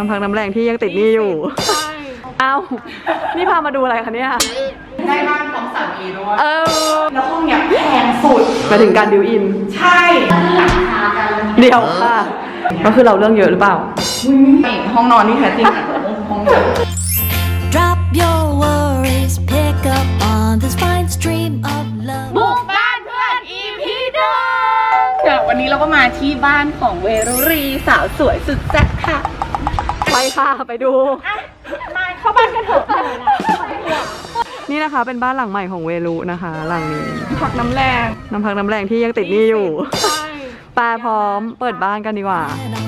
น้ำพักน้ำแรงที่ยังติดหนี้อยู่ใช่เอ้านี่พามาดูอะไรคะเนี่ยได้บ้านของสามีด้วยแล้วห้องเนี้ยแพงสุดมาถึงการดิวอินใช่หลังคากันเดี๋ยวค่ะก็คือเราเรื่องเยอะหรือเปล่าห้องนอนนี่แท้จริงห้องเยอะ Drop your worries pick up on this fine stream of love บุกบ้านเพื่อน EP หนึ่งวันนี้เราก็มาที่บ้านของเวรุรีสาวสวยสุดแซ่บค่ะไปค่ะไปดูมาเข้าบ้านกันเถอะนี่นะคะเป็นบ้านหลังใหม่ของเวรุนะคะหลังนี้พักน้ำแรงน้ำพักน้ำแรงที่ยังติดหนี้อยู่ปาพร้อมเปิดบ้านกันดีกว่า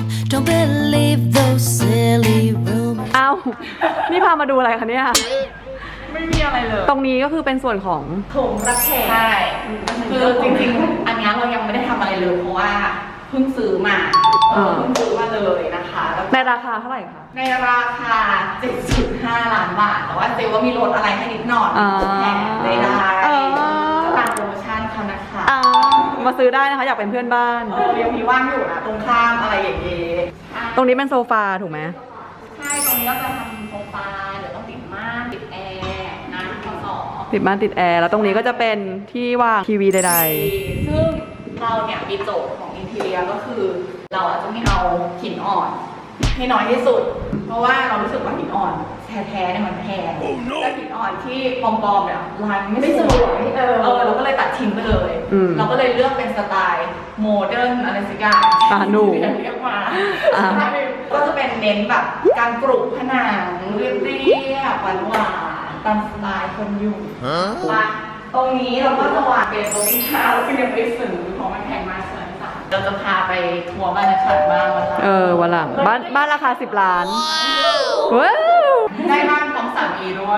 เอ้านี่พามาดูอะไรคะเนี่ยไม่มีอะไรเลยตรงนี้ก็คือเป็นส่วนของโถงรับแขกใช่คือจริงๆอันนี้เรายังไม่ได้ทำอะไรเลยเพราะว่าเพิ่งซื้อมาเลยนะคะในราคาเท่าไหร่คะในราคา 7.5 ล้านบาทแต่ว่าเซลว่ามีลดอะไรให้นิดหน่อยแถมได้ก็ตามโปรโมชั่นเขานะคะมาซื้อได้นะคะอยากเป็นเพื่อนบ้านยังมีว่างอยู่นะตรงข้ามอะไรอย่างเงี้ยตรงนี้เป็นโซฟาถูกไหมใช่ตรงนี้ก็จะทำโซฟาเดี๋ยวต้องติดม่านติดแอร์นะติดม่านติดแอร์แล้วตรงนี้ก็จะเป็นที่วางทีวีใดๆซึ่งเราเนี่ยมีโจทย์ของอินทีเรียก็คือเราอาจจะไม่เอาหินอ่อนให้น้อยที่สุดเพราะว่าเรารู้สึกว่าหินอ่อนแท้ๆเนี่ยมันแพงและหินอ่อนที่ปลอมๆเนี่ยลายไม่สวยเราก็เลยตัดทิ้งไปเลยเราก็เลยเลือกเป็นสไตล์โมเดิร์นอะไรสักอย่างหนูเรียกมาก็จะเป็นเน้นแบบการปลูกผนังเรียบๆหวานๆตามสไตล์คนอยู่ตรงนี้เราก็จะวางเป็นโต๊ะกินข้าวซึ่งยังไม่ซื้อเพราะมันแพงมากเลยเราจะพาไปทัวร์บ้านนักขัดบ้างวันหลังบ้านราคา10 ล้านว้าวได้บ้านของสามีด้วย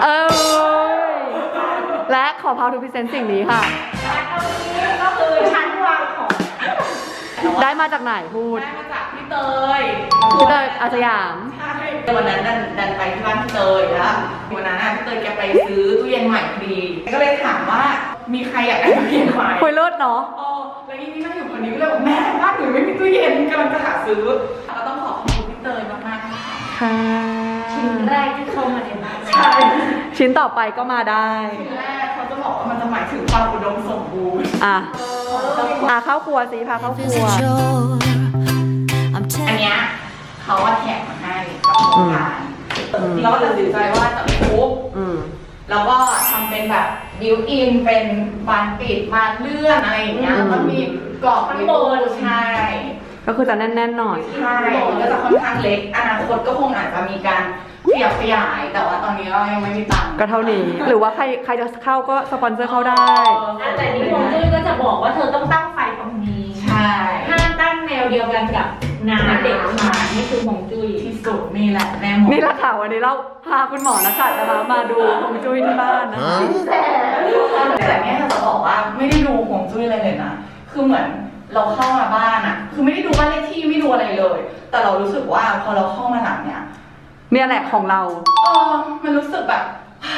และขอพาวทูพิเศษสิ่งนี้ค่ะก็คือชั้นวางของได้มาจากไหนพูดได้มาจากพี่เตยอาสยามใช่วันนั้นดันไปที่บ้านพี่เตยแล้ววันนั้นพี่เตยแกไปซื้อตู้เย็นใหม่พอดีก็เลยถามว่ามีใครอยากได้ตู้เย็นใหม่คุยเลิศเนาะแล้วอีนี่นั่งอยู่คนนี้ก็เลยบอกแม่บ้านหนูไม่มีตู้เย็นกำลังจะหาซื้อเราต้องขอบคุณพี่เตยมากๆค่ะชิ้นแรกที่เข้ามาในบ้านใช่ชิ้นต่อไปก็มาได้ชิ้นแรกเขาจะบอกว่ามันจะหมายถึงความอุดมสมบูรณ์เข้าครัวสิพาเข้าครัวอันเนี้ยเขาว่าแถมมาให้กับโครงการเราก็ตัดสินใจว่าจะไม่ทุบแล้วก็ทำเป็นแบบบิวอินเป็นบานปิดบานเลื่อนอะไรอย่างเงี้ยแล้วก็มีกรอบข้างบนใช่ก็คือจะแน่นๆหน่อยใช่ก็จะค่อนข้างเล็กอนาคตก็คงอาจจะมีการขยายแต่ว่าตอนนี้เรายังไม่มีตังค์ก็เท่านี้หรือว่าใครจะเข้าก็สปอนเซอร์เข้าได้แต่นี่ผมก็จะบอกว่าเธอต้องตั้งไฟตรงนี้ใช่ห้ามตั้งแนวเดียวกันกับน้ำเด็กมานี่คือฮวงจุ้ยที่สุดนี่แหละแน่หมดนี่แหละค่ะวันนี้เราพาคุณหมอนะคะมาดูฮวงจุ้ยที่บ้านนะคะแต่เนี่ยจะบอกว่าไม่ได้ดูฮวงจุ้ยอะไรเลยนะคือเหมือนเราเข้ามาบ้านอ่ะคือไม่ได้ดูบ้านเลขที่ไม่ดูอะไรเลยแต่เรารู้สึกว่าพอเราเข้ามาหลังเนี่ยแหละของเรามันรู้สึกแบบ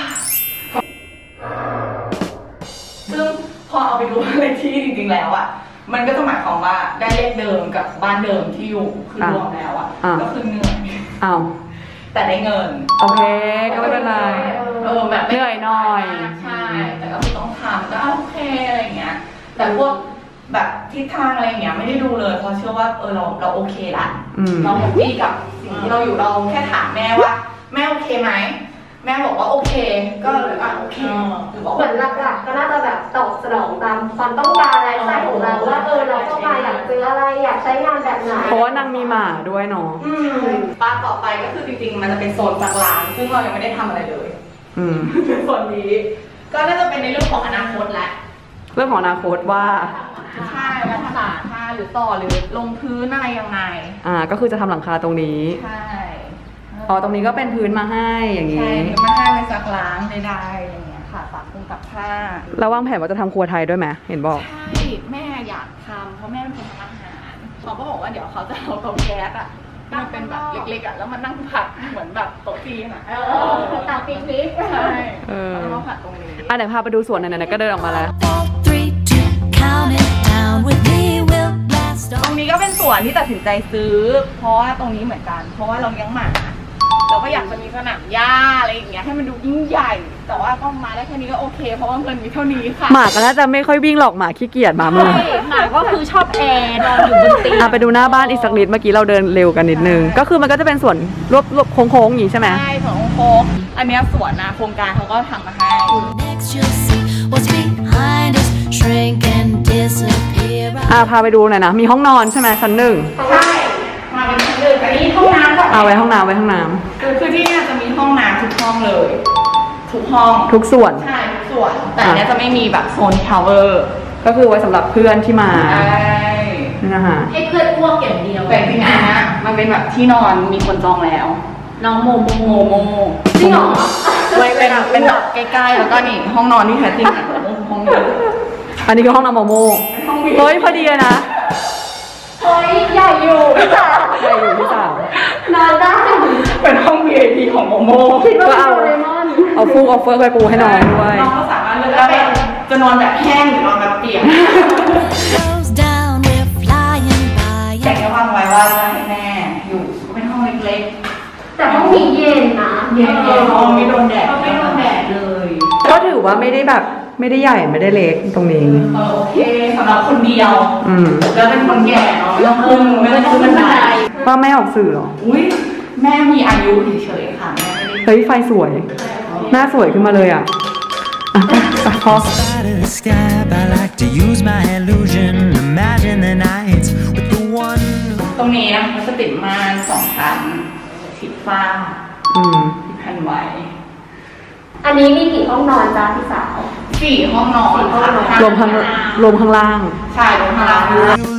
ซึ่งพอเอาไปดูบ้านเลขที่จริงๆแล้วอ่ะมันก็จะหมายความว่าได้เลขเดิมกับบ้านเดิมที่อยู่คือรวมแล้วอ่ะก็คือเหนื่อยแต่ได้เงินโอเคก็ไม่เป็นไรแบบเหนื่อยหน่อยใช่แต่ก็ต้องทำก็โอเคอะไรเงี้ยแต่พวกแบบทิศทางอะไรเงี้ยไม่ได้ดูเลยเพราะเชื่อว่าเราโอเคละเราแฮปปี้กับสิ่งที่เราอยู่เราแค่ถามแม่ว่าแม่โอเคไหมแม่บอกว่าโอเคก็เลยโอเคเหมือนหลักๆก็น่าจะแบบตอบสนองตามความต้องการไลฟ์สไตล์ของเราว่าเราต้องการอยากซื้ออะไรอยากใช้งานแบบไหนเพราะว่านางมีหมาด้วยเนาะป้าต่อไปก็คือจริงๆมันจะเป็นโซนจากร้านซึ่งเรายังไม่ได้ทำอะไรเลยเป็นโซนนี้ก็น่าจะเป็นในเรื่องของอนาคตแหละเรื่องของอนาคตว่าใช่แล้วถาหรือต่อหรือลงพื้นอะไรยังไงก็คือจะทำหลังคาตรงนี้ใช่ตรงนี้ก็เป็นพื้นมาให้อย่างนี้ใช่พื้นมาให้เป็นซักล้างได้ๆอย่างเงี้ยค่ะซักคลุมกับผ้าแล้ววางแผนว่าจะทำครัวไทยด้วยไหมเห็นบอกใช่แม่อยากทำเพราะแม่เป็นคนทำอาหารเขาก็บอกว่าเดี๋ยวเขาจะเอาเตาแก๊สมันเป็นแบบเล็กๆแล้วมันนั่งผัดเหมือนแบบโต๊ะจีนเตาปิกนิกใช่แล้วผัดตรงนี้ไหนพาไปดูสวนไหนๆก็เดินออกมาแล้วตรงนี้นี้ก็เป็นส่วนที่ตัดสินใจซื้อเพราะว่าตรงนี้เหมือนกันเพราะว่าเราเลี้ยงหมาเราก็อยากจะมีสนามหญ้าอะไรอย่างเงี้ยให้มันดูยิ่งใหญ่แต่ว่าก็มาได้แค่นี้ก็โอเคเพราะว่าเงินมีเท่านี้ค่ะหมาก็น่าจะไม่ค่อยวิ่งหรอกหมาขี้เกียจหมาเมืองหมาก็คือชอบแอร์นอนอยู่บนเตียงไปดูหน้าบ้านอีกสักนิดเมื่อกี้เราเดินเร็วกันนิดนึงก็คือมันก็จะเป็นส่วนรวบโค้งๆอย่างนี้ใช่ไหมใช่สวนโค้งอันเนี้ยสวนนะโครงการเขาก็ทำมาให้ Next you'll see what's behind us shrink and disappear. พาไปดูหน่อยนะมีห้องนอนใช่ไหมชั้น 1 ใช่มาเป็นชั้น1แต่นี่ห้องน้ำก่อนไว้ห้องน้ำคือที่เนี่ยจะมีห้องน้ำทุกห้องเลยทุกห้องทุกส่วนใช่ทุกส่วนแต่เนี้ยจะไม่มีแบบโซนชาวเวอร์ก็คือไว้สำหรับเพื่อนที่มาใช่นี่นะคะให้เพื่อนอ้วกอย่างเดียวแต่จริงๆนะมันเป็นแบบที่นอนมีคนจองแล้วน้องโมจริงเหรอเป็นแบบใกล้ๆแล้วก็นี่ห้องนอนที่แท้จริงห้องนี้อันนี้คือห้องนอนโมโมเฮ้ยพอดีเลยนะเฮ้ยใหญ่อยู่พี่สาวนอนได้เป็นห้อง VIP ของโมโมคิดว่าโดเรมอนเอาฟูกออฟเฟอร์ไปปูให้นอนด้วยน้องก็สามารถเลือกได้จะนอนแบบแห้งหรือนอนแบบเปียกแต่แค่วางไว้ว่าจะให้แม่อยู่ก็เป็นห้องเล็กๆแต่ห้องนี้เย็นนะเย็นห้องไม่โดนแดดเลยก็ถือว่าไม่ได้แบบไม่ได้ใหญ่ไม่ได้เล็กตรงนี้โอเคสำหรับคนเดียวแล้วเป็นคนแก่เนาะไม่ต้องขึ้นบันไดว่าแม่ออกสื่อหรออุ้ยแม่มีอายุเฉยๆค่ะแม่เฮ้ยไฟสวยหน้าสวยขึ้นมาเลยอ่ะพอตรงนี้นะมันจะติดม่าน2 ชั้นสีฟ้าที่พันไว้อันนี้มีกี่ห้องนอนจ้าพี่สาว 4 ห้องนอนรวมข้างล่างใช่รวมข้างล่าง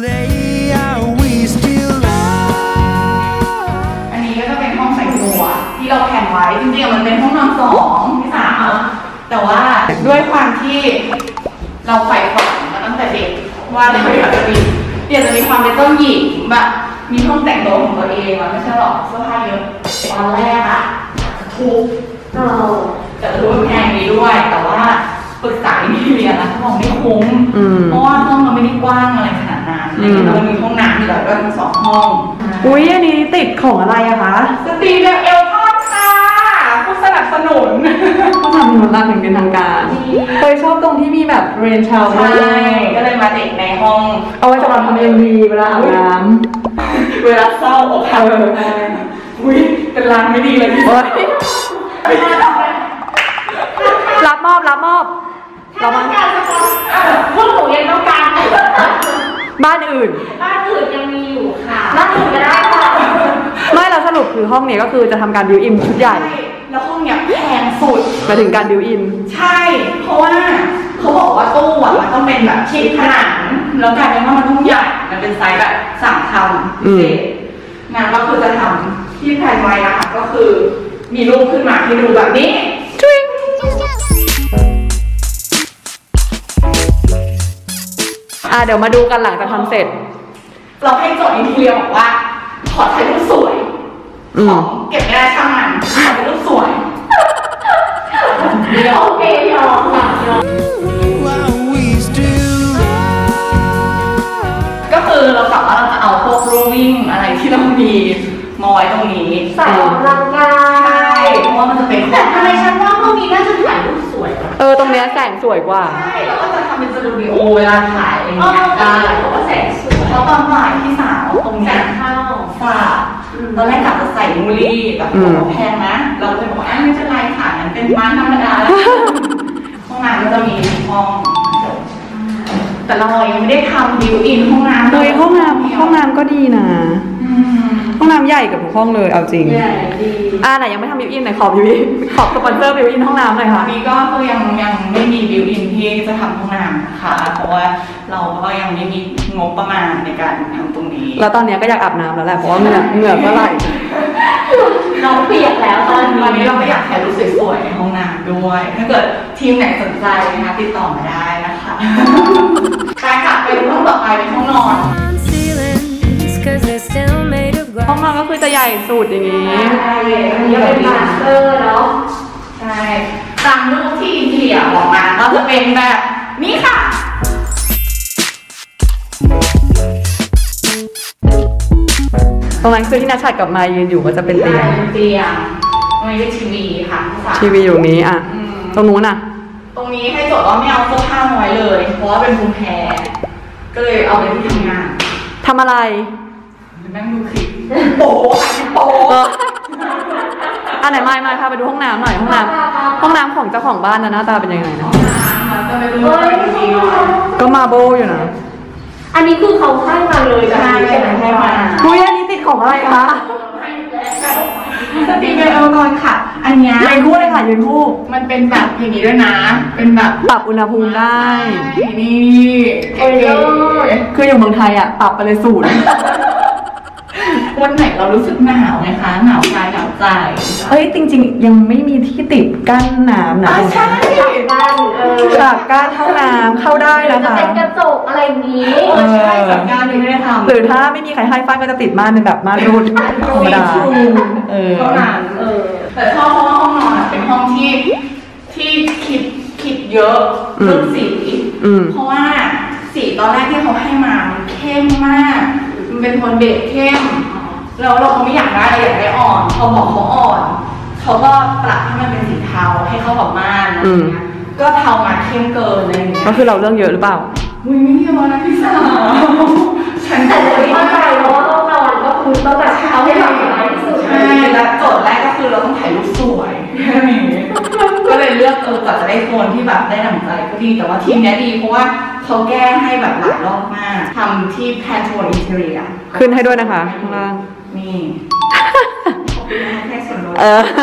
อันนี้ก็จะเป็นห้องใส่ตัวที่เราแผนไว้จริงๆมันเป็นห้องนอน2พี่สาวแต่ว่าด้วยความที่เราใฝ่ฝันมาตั้งแต่เด็กว่าเราอยากจะมีความเป็นเจ้าหญิงแบบมีห้องแต่งตัวของตัวเองไม่ใช่หรอกเสื้อผ้าเยอะตอนแรกอะทุกจะรู้ว่าแพงดีด้วยแต่ว่าปรึกษาที่เรียนแล้วเขาบอกไม่คุ้มเพราะว่าห้องมันไม่ได้กว้างอะไรขนาดนั้นแล้วมีห้องน้ำมีแบบด้วยทั้ง2 ห้องอุ้ยอันนี้ติดของอะไรอะคะสตรีมเอลทอดค่ะผู้สนับสนุนรักถึงเป็นทางการเคยชอบตรงที่มีแบบเรนชาวใช่ก็เลยมาติดในห้องเอาไว้สำหรับทำMVเวลาอาบน้ำเวลาเศร้าอกหักอุ้ยเป็นลางไม่ดีเลยพี่รับมอบถ้าต้องการสปอนพวกหนูยังต้องการบ้านอื่นยังมีอยู่ค่ะบ้านอื่นก็ได้ค่ะไม่เราสรุปคือห้องนี้ก็คือจะทำการบิวอินชุดใหญ่แล้วห้องเนี้ยแพงสุดมาถึงการบิวอินใช่เพราะว่าเขาบอกว่าตู้อ่ะมันต้องเป็นแบบชิดผนังแล้วกลายเป็นว่ามันต้องใหญ่มันเป็นไซส์แบบ3 คำงานก็คือจะทำที่แผนไว้นะคะก็คือมีรูปขึ้นมาให้ดูแบบนี้เดี๋ยวมาดูกันหลังจากทำเสร็จเราให้โจทย์อินทีเรียบอกว่าขอถ่ายรูปสวยของเก็บไม่ได้ช่างมันขอถ่ายรูปสวยโอเคยอมค่ะก็คือเรากะว่าเราจะเอาพวกรูปวิ่งอะไรที่เรามีมาไว้ตรงนี้ใส่ออกกำลังกายเพราะว่ามันจะเป็นแต่ทำไมฉันว่าพวกนี้น่าจะถ่ายรูปสวยตรงเนี้ยแสงสวยกว่าใช่แล้วก็จะทำเป็นสตูดิโอเวลาถ่ายอะไรอย่างเงี้ยได้เพราะว่าแสงสวยเพราะตอนถ่ายที่สาวตรงนี้เข้าฝาตอนแรกกะจะใส่มูลี่แบบแพงนะเราเลยบอกว่าไม่เป็นไรค่ะนั้นเป็นบ้านธรรมดาแล้วห้องน้ำก็จะมีห้องแต่เรายังไม่ได้ทำบิวอินห้องน้ำเลยห้องน้ำก็ดีนะห้องน้ำใหญ่กับทุกห้องเลยเอาจริงไหนยังไม่ทำบิวอินไหนขอบิวอินขอสปอนเซอร์บิวอินห้องน้ำหน่อยค่ะนี้ก็คือยังไม่มีบิวอินที่จะทำห้องน้ำนะคะเพราะว่าเราก็ยังไม่มีงบประมาณในการทำตรงนี้แล้วตอนนี้ก็อยากอาบน้ำแล้วแหละเพราะว่าเหงื่อก็ไหลน้องเปียกแล้วตอนนี้เราก็อยากถ่ายรูปสวยๆในห้องน้ำด้วยถ้าเกิดทีมไหนสนใจนะคะติดต่อมาได้นะคะไปกลับไปดูห้องต่อไปเป็นห้องนอนห้องนอนก็คือจะใหญ่สุดอย่างนี้จะเป็นมาสเตอร์เนาะใช่ตามรูปที่อินทีเรียออกมาก็จะเป็นแบบนี้ค่ะตรงนั้นคือที่นัชชัดกับมายยืนอยู่ก็จะเป็นเตียงเป็นเตียงตรงนี้เป็นทีวีค่ะภาษาทีวีอยู่นี้อ่ะตรงนู้นอ่ะตรงนี้ให้โจทย์ว่าไม่เอาเสื้อผ้ามาไว้เลย เพราะว่าเป็นภูมิแพ้ก็เลยเอาไปที่ทำงานทำอะไรนั่งดูคลิปโป๊ค่ะโป๊อันไหนไม่พาไปดูห้องน้ำหน่อยห้องน้ำของเจ้าของบ้านนะหน้าตาเป็นยังไงนะมันจะเป็นเรื่องจริงๆหน่อยก็มาโบอยู่นะอันนี้คือเขาให้มาเลยแบบนี้ใช่ไหมให้มาคุยอันนี้ติดของอะไรคะสติเป็นอุปกรณ์ค่ะ อันเนี้ยยืนคู่เลยค่ะยืนคู่มันเป็นแบบอย่างนี้ด้วยนะ เป็นแบบปรับอุณหภูมิได้นี่เก๋คืออยู่เมืองไทยอ่ะปรับไปเลย0 วันไหนเรารู้สึกหนาวไหมคะหนาวกายหนาวใจเอ้ยจริงๆ ยังไม่มีที่ติดกั้นน้ำนะใช่บ้านฉากกั้นห้องน้ำเข้าได้จะนะคะเป็นกระจกอะไรอย่างนี้ใช่แบบงานยังไม่ได้ทำหรือถ้าไม่มีใครให้ฟ้าก็จะติดม่านเป็นแบบม่านรูดธรรมดาเท่านั้นแต่ชอบเพราะว่าห้องนอนอะเป็นห้องที่คิดเยอะเรื่องสีเพราะว่าสีตอนแรกที่เขาให้มามันเข้มมากมันเป็นโทนเบจเข้มแล้วเราไม่อยากได้เราอยากได้อ่อนพอบอกเขาอ่อนเขาก็ปรับให้มันเป็นสีเทาให้เข้ากับม่านอะไรเงี้ยก็เทามาเข้มเกินอะไรอย่างเงี้ยก็คือเราเรื่องเยอะหรือเปล่าอุ้ยไม่เยอะนะพี่สาวฉันแต่จะไม่เข้าใจเพราะว่าห้องนอนก็คือต้องแบบเอาให้เราสบายที่สุดใช่แล้วโจทย์แรกก็คือเราต้องถ่ายรูปสวยก็เลยเลือกกว่าจะได้โทนที่แบบได้ดั่งใจก็ดีแต่ว่าทีมนี้ดีเพราะว่าเขาแก้ให้แบบหลายรอบมากทำที่แพนโทนอินเทอร์เนียขึ้นให้ด้วยนะคะข้างล่างนี่ขอบคุณนะแค่ส่วนลด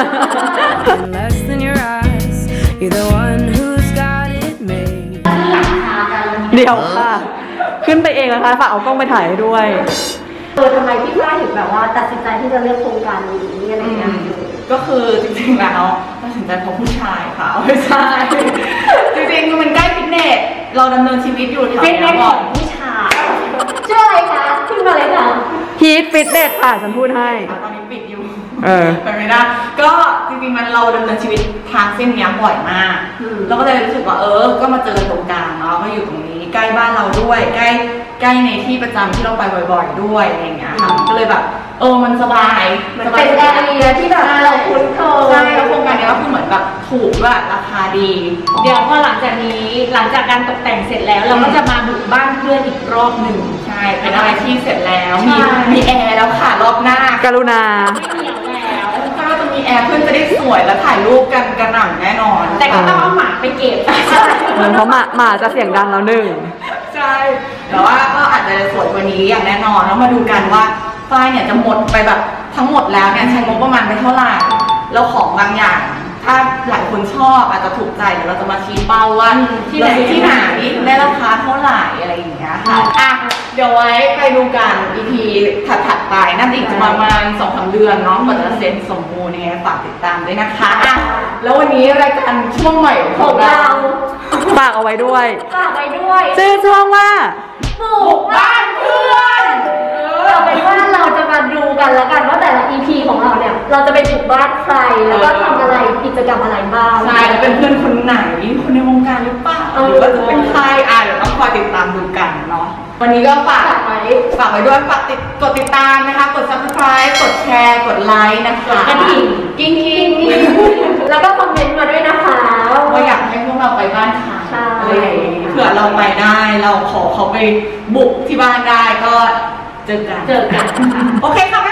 Less than your eyes, you're the one who's got it made. เดี๋ยวค่ะ ขึ้นไปเองนะคะฝากเอากล้องไปถ่ายให้ด้วยทำไมพี่ฝ้ายถึงแบบว่าตัดสินใจที่จะเลือกโครงการนี้อะไรอย่างเงี้ยก็คือจริงๆแล้วตัดสินใจเพราะผู้ชายค่ะไม่ใช่จริงๆมันใกล้ฟิตเนสเราดำเนินชีวิตอยู่แถวเป็นนี้แม่ก่ขออน งผู้ชายชื่ออะไรคะขึ้นมาเลยค่ะฮีทฟิตเนสค่ะฉันพูดให้ตอนนี้ปิดอยู่ไปไม่ได้ก็จริงๆมันเราดำเนินชีวิตทางเส้นนี้บ่อยมากเราก็เลยรู้สึกว่าก็มาเจอตรงกลางเนาะก็อยู่ตรงนี้ใกล้บ้านเราด้วยใกล้ในที่ประจำที่เราไปบ่อยๆด้วยอะไรอย่างเงี้ยค่ะก็เลยแบบมันสบายมันเป็นแอเรียที่แบบเราคุ้นเคยใช่แล้วโครงการนี้ก็คือเหมือนแบบถูกด้วยราคาดีเดี๋ยวพอหลังจากการตกแต่งเสร็จแล้ว เราก็จะมาบุกบ้านเพื่อนอีกรอบหนึ่งใช่เป็นอะไรที่เสร็จแล้วใช่มีแอร์แล้วค่ะรอบหน้ากรุณาไม่เหนียวแล้วถ้าจะมีแอร์เพื่อนจะได้สวยและถ่ายรูปกันกระหน่ำแน่นอนแต่ก็ต้องเอาหมาไปเก็บเพราะหมาจะเสียงดังแล้วหนึ่งใช่แต่ว่าก็อาจจะสวยกว่านี้อย่างแน่นอนแล้วมาดูกันว่าฝ้ายเนี่ยจะหมดไปแบบทั้งหมดแล้วเนี่ยใช้งบประมาณไปเท่าไหร่แล้วของบางอย่าง ถ้าหลายคนชอบอาจจะถูกใจเดี๋ยวเราจะมาชี้เป้าว่าที่ไหนได้ราคาเท่าไหร่อะไรอย่างเงี้ยค่ะอ่ะเดี๋ยวไว้ไปดูกัน EP ถัดไปน่าจะอีกประมาณ 2-3 เดือนเนาะกว่าจะเซ็นสมบูรณ์ยังไงฝากติดตามด้วยนะคะอ่ะแล้ววันนี้รายการช่วงใหม่ของเราฝากเอาไว้ด้วยฝากไปด้วยชื่อช่วงว่าบุกบ้านเพื่อนเราเป็นว่าเราจะมาดูกันแล้วกันว่าแต่ละ EP ของเราเนี่ยเราจะไปบุกบ้านใครแล้วก็ทำอะไรกิจกรรมอะไรบ้างใช่แล้วเป็นเพื่อนคนไหนคนในวงการหรือเปล่าหรือว่าจะเป็นใครเดี๋ยวต้องคอยติดตามดูกันเนาะวันนี้ก็ฝากไว้ด้วยฝากกดติดตามนะคะกด subscribe กดแชร์กดไลค์นะคะกระดิ่งกิ้งแล้วก็คอมเมนต์มาด้วยนะคะว่าอยากให้พวกเราไปบ้านใครใช่อะไรอย่างงี้เผื่อเราไปได้เราขอเขาไปบุกที่บ้านได้ก็เจอกันเจอกันโอเคค่ะ